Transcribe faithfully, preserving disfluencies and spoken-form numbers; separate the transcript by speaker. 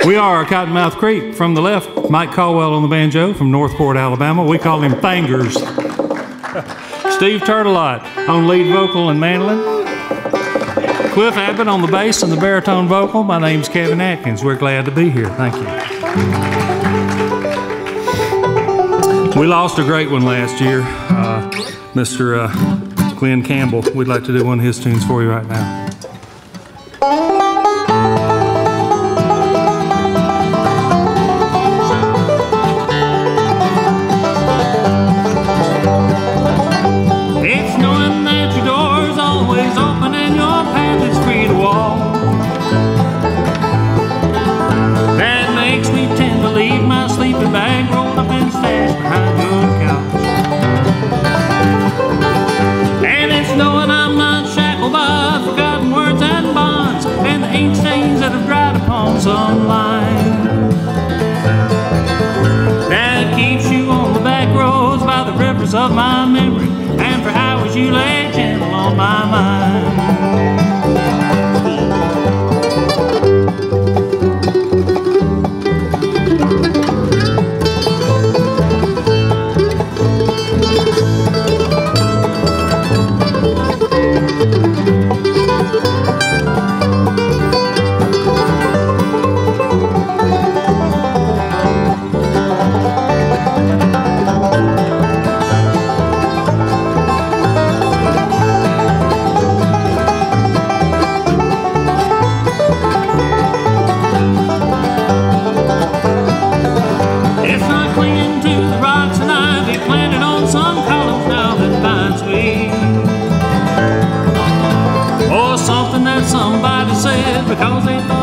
Speaker 1: We are Cottonmouth Creek. From the left, Mike Caldwell on the banjo from Northport, Alabama. We call him Fingers. Steve Turtelot on lead vocal and mandolin. Cliff Abbott on the bass and the baritone vocal. My name's Kevin Atkins. We're glad to be here. Thank you. We lost a great one last year, uh, Mister Uh, Glenn Campbell. We'd like to do one of his tunes for you right now.
Speaker 2: Bag rolled up and stashed behind your couch. And it's knowing I'm not shackled by forgotten words and bonds, and the ink stains that have dried upon some line. That keeps you on the back roads by the rivers of my memory, and for hours you lay gentle on my mind. Something that somebody said because they thought